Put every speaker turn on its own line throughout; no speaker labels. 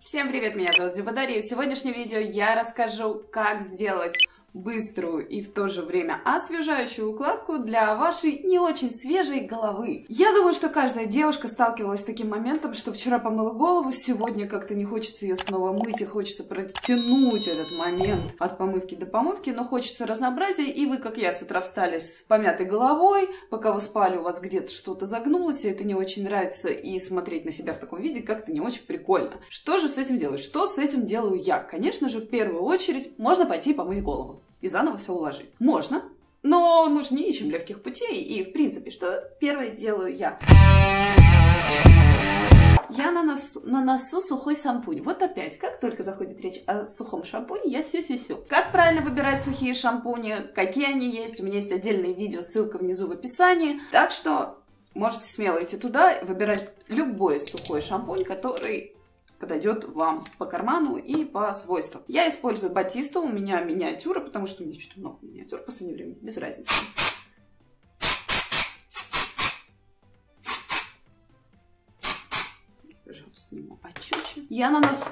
Всем привет, меня зовут Зиба Дарья, и в сегодняшнем видео я расскажу, как сделать быструю и в то же время освежающую укладку для вашей не очень свежей головы. Я думаю, что каждая девушка сталкивалась с таким моментом, что вчера помыла голову, сегодня как-то не хочется ее снова мыть, и хочется протянуть этот момент от помывки до помывки, но хочется разнообразия, и вы, как я, с утра встали с помятой головой, пока вы спали, у вас где-то что-то загнулось, и это не очень нравится, и смотреть на себя в таком виде как-то не очень прикольно. Что же с этим делать? Что с этим делаю я? Конечно же, в первую очередь, можно пойти и помыть голову и заново все уложить. Можно, но мы же не ищем легких путей, и в принципе, что первое делаю я? Я наношу сухой шампунь. Вот опять, как только заходит речь о сухом шампуне, я сю-сю-сю. Как правильно выбирать сухие шампуни, какие они есть, у меня есть отдельное видео, ссылка внизу в описании. Так что можете смело идти туда и выбирать любой сухой шампунь, который подойдет вам по карману и по свойствам. Я использую Батисту, у меня миниатюра, потому что у меня что-то много миниатюр в последнее время, без разницы. Пожалуйста, сниму почетче. Я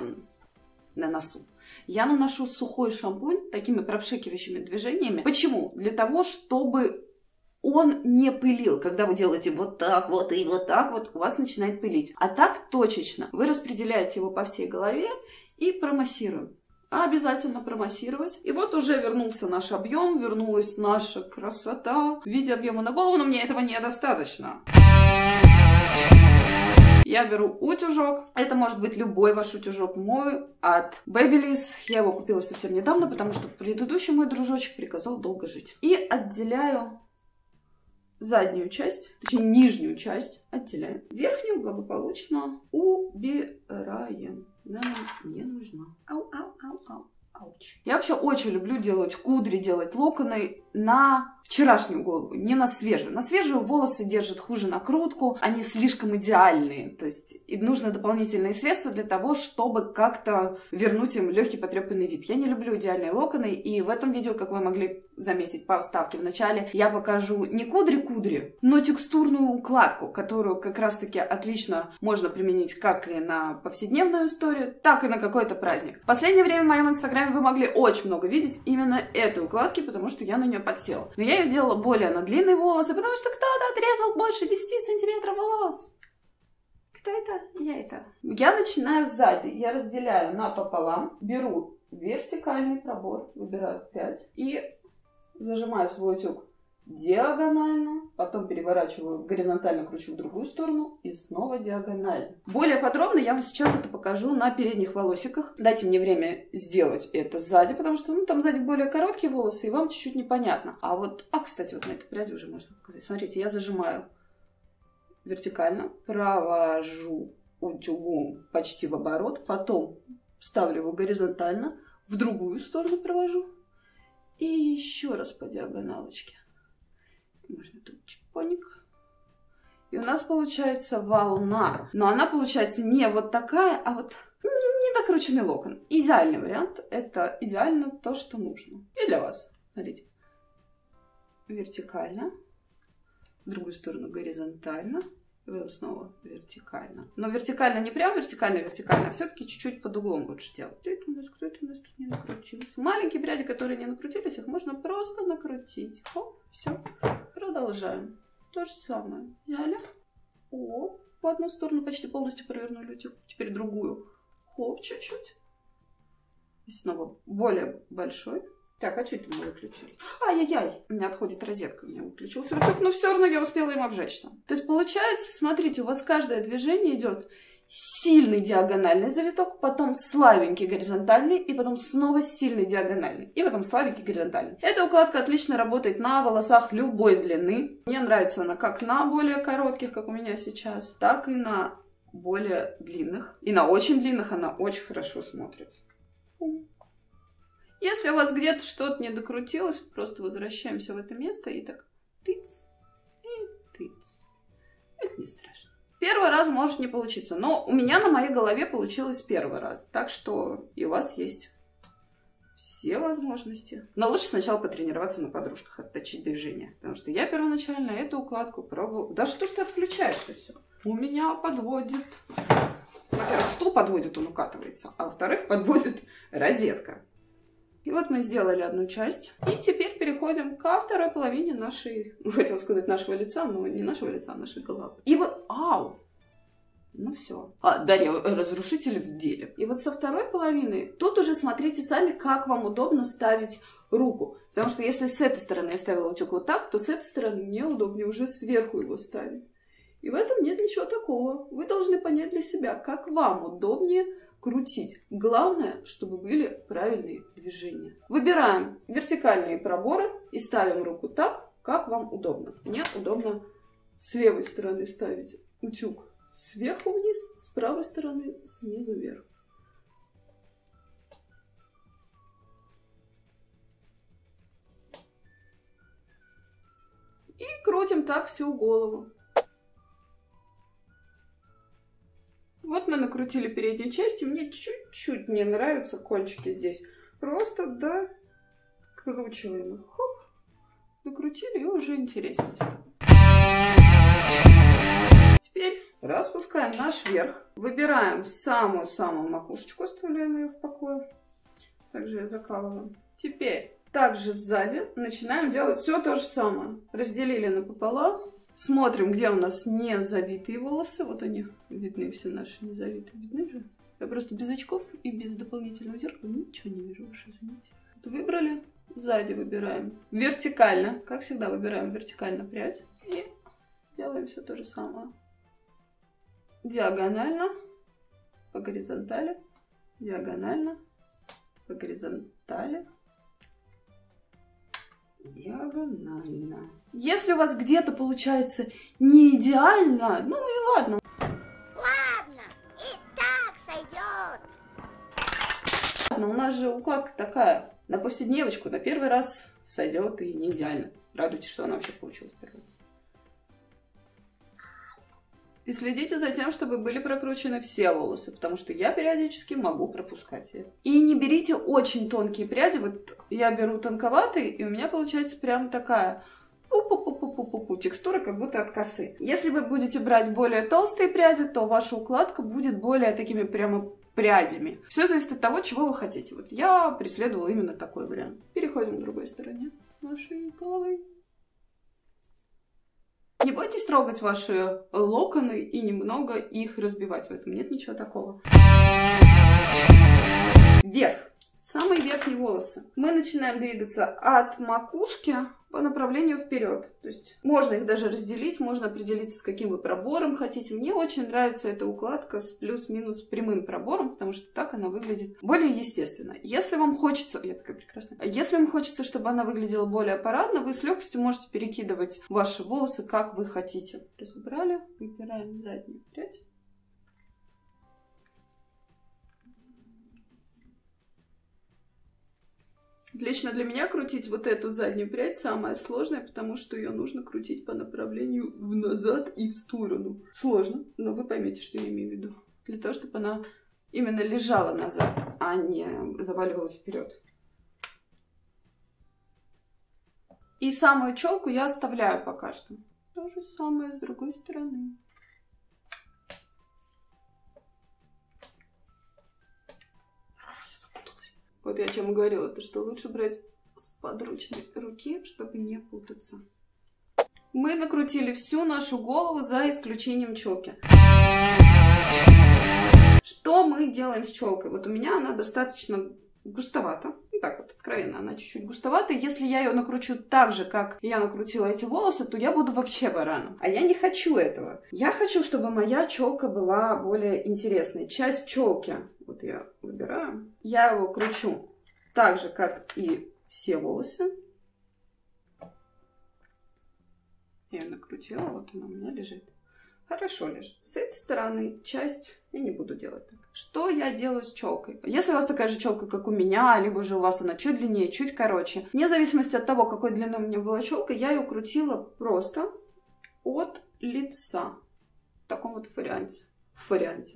наношу сухой шампунь такими пропшикивающими движениями. Почему? Для того, чтобы он не пылил. Когда вы делаете вот так вот и вот так вот, у вас начинает пылить. А так точечно. Вы распределяете его по всей голове и промассируем. Обязательно промассировать. И вот уже вернулся наш объем, вернулась наша красота в виде объема на голову, но мне этого недостаточно. Я беру утюжок. Это может быть любой ваш утюжок. Мой от Babyliss. Я его купила совсем недавно, потому что предыдущий мой дружочек приказал долго жить. И отделяю заднюю часть, точнее нижнюю часть отделяем. Верхнюю благополучно убираем. Она нам не нужна. Ау-ау-ау-ау. Ауч. Я вообще очень люблю делать кудри, делать локоны на вчерашнюю голову, не на свежую. На свежую волосы держат хуже накрутку, они слишком идеальные. То есть и нужно дополнительные средства для того, чтобы как-то вернуть им легкий потрепанный вид. Я не люблю идеальные локоны, и в этом видео, как вы могли заметить по вставке в начале, я покажу не кудри-кудри, но текстурную укладку, которую как раз-таки отлично можно применить как и на повседневную историю, так и на какой-то праздник. В последнее время в моем инстаграме вы могли очень много видеть именно этой укладки, потому что я на нее подсела. Но я ее делала более на длинные волосы, потому что кто-то отрезал больше 10 сантиметров волос. Кто это? Я это. Я начинаю сзади. Я разделяю напополам, беру вертикальный пробор, выбираю 5 и зажимаю свой утюг диагонально, потом переворачиваю горизонтально, кручу в другую сторону и снова диагонально. Более подробно я вам сейчас это покажу на передних волосиках. Дайте мне время сделать это сзади, потому что там сзади более короткие волосы, и вам чуть-чуть непонятно. А вот, кстати, вот на этой пряди уже можно показать. Смотрите, я зажимаю вертикально, провожу утюгом почти в оборот, потом ставлю его горизонтально, в другую сторону провожу и еще раз по диагоналочке. Можно тут чпоник. И у нас получается волна. Но она получается не вот такая, а вот не докрученный локон. Идеальный вариант. Это идеально то, что нужно. И для вас. Смотрите. Вертикально. В другую сторону горизонтально. И потом снова вертикально. Но вертикально не прям вертикально, а все-таки чуть-чуть под углом лучше делать. Кто это у нас тут не накрутилось? Маленькие пряди, которые не накрутились, их можно просто накрутить. Хоп, все. Продолжаем. То же самое. Взяли. Оп. В одну сторону почти полностью провернули утюг. Теперь другую. Хоп, чуть-чуть. И снова более большой. Так, а что это мы выключились? Ай-яй-яй! У меня отходит розетка, у меня выключился утюг, но все равно я успела им обжечься. То есть получается, смотрите, у вас каждое движение идет сильный диагональный завиток, потом слабенький горизонтальный, и потом снова сильный диагональный, и потом слабенький горизонтальный. Эта укладка отлично работает на волосах любой длины. Мне нравится она как на более коротких, как у меня сейчас, так и на более длинных. И на очень длинных она очень хорошо смотрится. Если у вас где-то что-то не докрутилось, просто возвращаемся в это место и так тыц и тыц. Это не страшно. Первый раз может не получиться, но у меня на моей голове получилось первый раз. Так что и у вас есть все возможности. Но лучше сначала потренироваться на подружках, отточить движение. Потому что я первоначально эту укладку пробовала. Да что ж ты отключаешься все? У меня подводит. Во-первых, стул подводит, он укатывается, а во-вторых, подводит розетка. И вот мы сделали одну часть. И теперь переходим ко второй половине нашей, хотела сказать нашего лица, но не нашего лица, а нашей головы. И вот, ау! Ну все. Дарья, разрушитель в деле. И вот со второй половины, тут уже смотрите сами, как вам удобно ставить руку. Потому что если с этой стороны я ставила утюг вот так, то с этой стороны мне удобнее уже сверху его ставить. И в этом нет ничего такого. Вы должны понять для себя, как вам удобнее крутить. Главное, чтобы были правильные движения. Выбираем вертикальные проборы и ставим руку так, как вам удобно. Мне удобно с левой стороны ставить утюг сверху вниз, с правой стороны снизу вверх. И крутим так всю голову. Вот мы накрутили переднюю часть, и мне чуть-чуть не нравятся кончики здесь. Просто докручиваем их. Хоп, накрутили, и уже интереснее стало. Теперь распускаем наш верх. Выбираем самую-самую макушечку, оставляем ее в покое. Также я закалываю. Теперь также сзади начинаем делать все то же самое. Разделили напополам. Смотрим, где у нас не завитые волосы. Вот они видны, все наши не завитые. Видны же? Я просто без очков и без дополнительного зеркала ничего не вижу, уж извините. Вот выбрали. Сзади выбираем вертикально. Как всегда, выбираем вертикально прядь. И делаем все то же самое. Диагонально, по горизонтали, диагонально, по горизонтали, диагонально. Если у вас где-то получается не идеально, ну и ладно.
Ладно, и так сойдет.
Ладно, у нас же укладка такая, на повседневочку, на первый раз сойдет и не идеально. Радуйтесь, что она вообще получилась первый раз. И следите за тем, чтобы были прокручены все волосы, потому что я периодически могу пропускать их. И не берите очень тонкие пряди. Вот я беру тонковатые, и у меня получается прям такая текстура, как будто от косы. Если вы будете брать более толстые пряди, то ваша укладка будет более такими прямо прядями. Все зависит от того, чего вы хотите. Вот я преследовала именно такой вариант. Переходим к другой стороне нашей головы. Не бойтесь трогать ваши локоны и немного их разбивать. В этом нет ничего такого. Вверх. Самые верхние волосы. Мы начинаем двигаться от макушки по направлению вперед. То есть можно их даже разделить, можно определиться, с каким вы пробором хотите. Мне очень нравится эта укладка с плюс-минус прямым пробором, потому что так она выглядит более естественно. Если вам хочется... Я такая прекрасная. Если вам хочется, чтобы она выглядела более парадно, вы с легкостью можете перекидывать ваши волосы, как вы хотите. Разобрали, выбираем заднюю прядь. Лично для меня крутить вот эту заднюю прядь самое сложное, потому что ее нужно крутить по направлению в назад и в сторону. Сложно, но вы поймете, что я имею в виду. Для того, чтобы она именно лежала назад, а не заваливалась вперед. И самую челку я оставляю пока что. То же самое с другой стороны. Вот я о чем и говорила, то что лучше брать с подручной руки, чтобы не путаться. Мы накрутили всю нашу голову за исключением челки. Что мы делаем с челкой? Вот у меня она достаточно густовата. Ну так вот, откровенно, она чуть-чуть густовата. Если я ее накручу так же, как я накрутила эти волосы, то я буду вообще бараном. А я не хочу этого. Я хочу, чтобы моя челка была более интересной. Часть челки, вот я выбираю, я его кручу так же, как и все волосы. Я ее накрутила, вот она у меня лежит. Хорошо лежит. С этой стороны часть я не буду делать так. Что я делаю с челкой? Если у вас такая же челка, как у меня, либо же у вас она чуть длиннее, чуть короче, вне зависимости от того, какой длины у меня была челка, я ее крутила просто от лица. В таком вот варианте.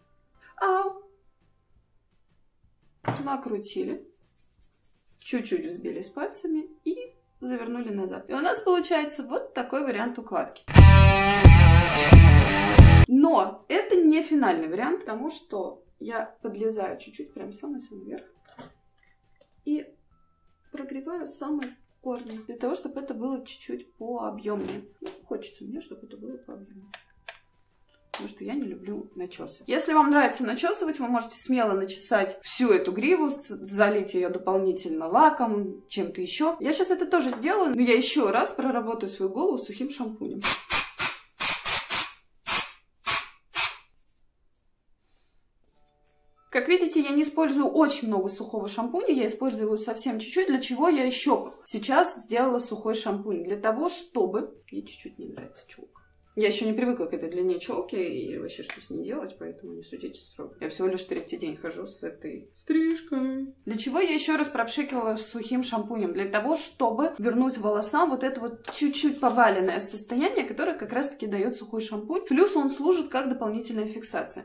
Накрутили. Чуть-чуть взбили с пальцами и завернули назад. И у нас получается вот такой вариант укладки. Но это не финальный вариант, потому что я подлезаю чуть-чуть, прям самый-самый вверх. И прогреваю самый корни, для того, чтобы это было чуть-чуть пообъемнее. Ну, хочется мне, чтобы это было пообъемнее. Потому что я не люблю начесывать. Если вам нравится начесывать, вы можете смело начесать всю эту гриву, залить ее дополнительно лаком, чем-то еще. Я сейчас это тоже сделаю, но я еще раз проработаю свою голову сухим шампунем. Как видите, я не использую очень много сухого шампуня, я использую его совсем чуть-чуть. Для чего я еще сейчас сделала сухой шампунь? Для того, чтобы... Мне чуть-чуть не нравится челка. Я еще не привыкла к этой длине челки и вообще что с ней делать, поэтому не судите строго. Я всего лишь 3-й день хожу с этой стрижкой. Для чего я еще раз пропшикивала сухим шампунем? Для того, чтобы вернуть волосам вот это вот чуть-чуть поваленное состояние, которое как раз-таки дает сухой шампунь. Плюс он служит как дополнительная фиксация.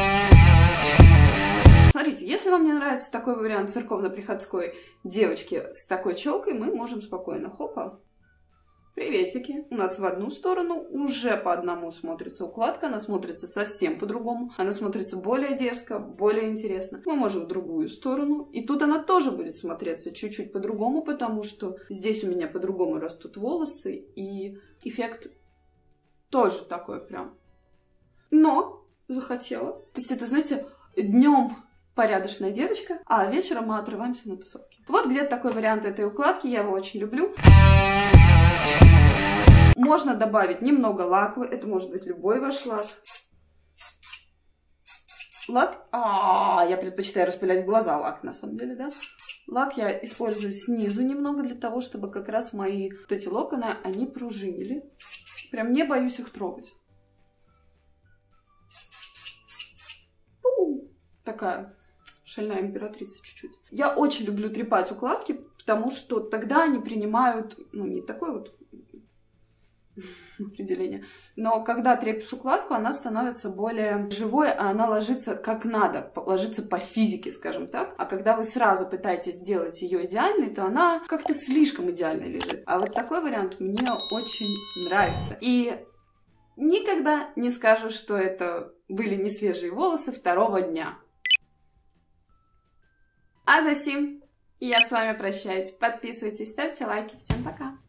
Смотрите, если вам не нравится такой вариант церковно-приходской девочки с такой челкой, мы можем спокойно, хопа, приветики. У нас в одну сторону уже по одному смотрится укладка, она смотрится совсем по-другому, она смотрится более дерзко, более интересно. Мы можем в другую сторону, и тут она тоже будет смотреться чуть-чуть по-другому, потому что здесь у меня по-другому растут волосы, и эффект тоже такой прям. Но захотела. То есть это, знаете, днем порядочная девочка, а вечером мы отрываемся на тусовке. Вот где-то такой вариант этой укладки, я его очень люблю. Можно добавить немного лака, это может быть любой ваш лак. Лак, я предпочитаю распылять в глаза лак, на самом деле, да. Лак я использую снизу немного для того, чтобы как раз мои вот эти локоны, они пружинили. Прям не боюсь их трогать. Такая шальная императрица чуть-чуть. Я очень люблю трепать укладки, потому что тогда они принимают, ну, не такое вот определение, но когда трепишь укладку, она становится более живой, а она ложится как надо, ложится по физике, скажем так. А когда вы сразу пытаетесь сделать ее идеальной, то она как-то слишком идеально лежит. А вот такой вариант мне очень нравится. И никогда не скажу, что это были не свежие волосы второго дня. А за сим я с вами прощаюсь. Подписывайтесь, ставьте лайки. Всем пока!